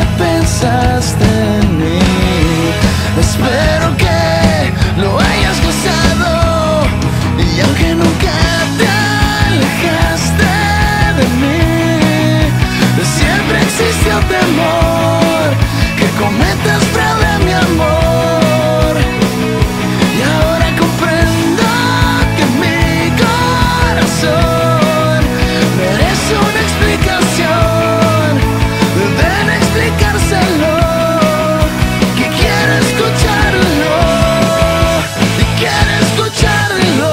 pensaste en mí. Espero que lo hayas gozado, y aunque nunca te alejaste de mí, siempre existió temor que cometas fraude, mi amor. Y ahora comprendo que mi corazón merece una explicación. Deben explicárselo, que quiero escucharlo, y quiero escucharlo.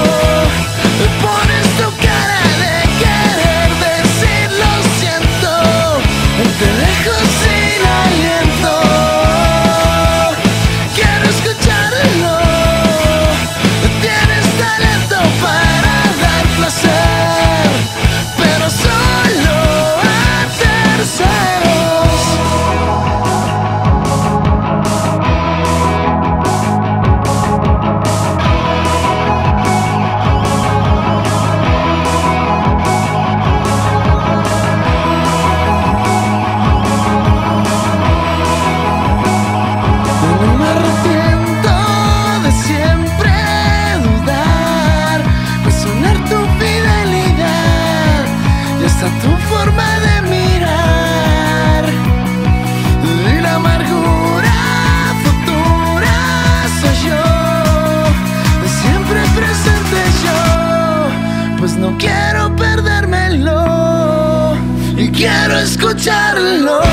Pones tu cara de querer decir lo siento, te dejo sin aliento. Quiero escucharlo, tienes talento para dar placer, pero solo a terceros. No me arrepiento de siempre dudar, cuestionar tu fidelidad y hasta tu forma de mirar. Y la amargura futura soy yo, de siempre presente yo, pues no quiero perdérmelo y quiero escucharlo.